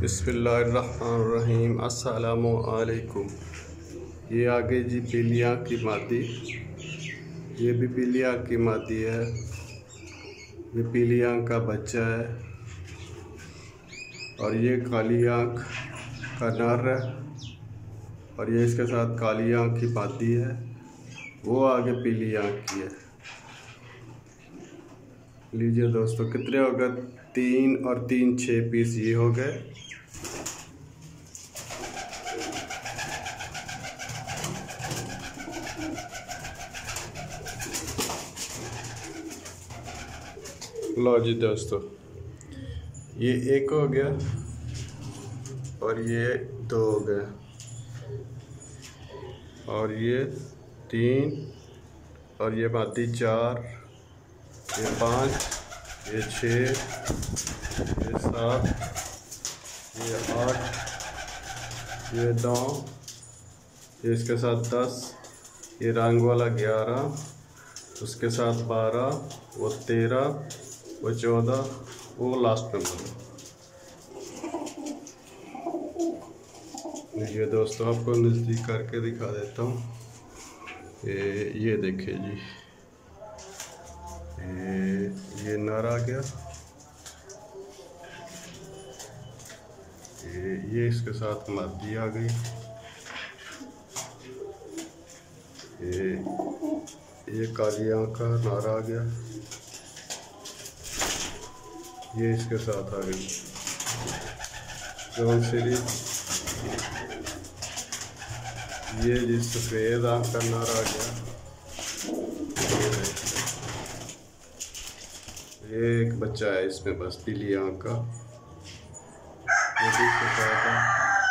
बिस्मिल्लाहिर्रहमानिर्रहीम। अस्सलामु अलैकुम। ये आगे जी पीली आँख की मादी, ये भी पीली आँख की मादी है। ये पीली आँख का बच्चा है और ये काली आँख का नर है और ये इसके साथ काली आँख की मादी है। वो आगे पीली आँख की है। लीजिए दोस्तों, कितने हो गए? 3 और 3 6 पीस ये हो गए। लो जी दोस्तों, ये 1 हो गया और ये 2 हो गया और ये 3 और ये मादी 4, ये 5, ये 6, ये 7, ये 8, ये 9, ये इसके साथ 10, ये रंग वाला 11, उसके साथ 12, वो 13, वो 14, वो लास्ट नंबर। ये दोस्तों आपको नज़दीक करके दिखा देता हूँ। ये देखिए जी, ये नर आ गया। ये इसके साथ मादी आ गई। ये काली आँख का नर आ गया। ये इसके साथ आ गई जौन सीरीज। ये जिस सफ़ेद आँख का नर आ गया। ये एक बच्चा है इसमें बस पीली आँख का, ये भी इसके साथ है।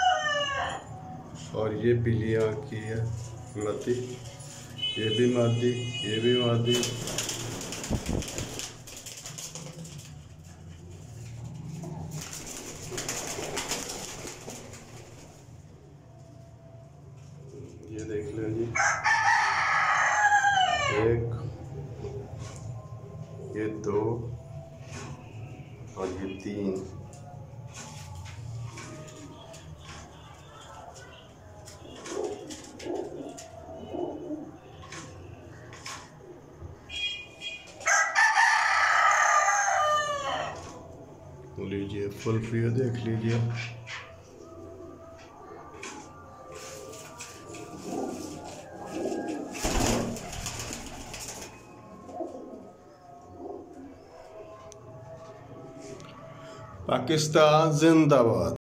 और ये पीली आँख की है मादी, ये भी मादी, ये भी मादी। ये देख लें जी, 1, ये 2 और ये 3। लीजिए फुल व्यू देख लीजिए। पाकिस्तान जिंदाबाद।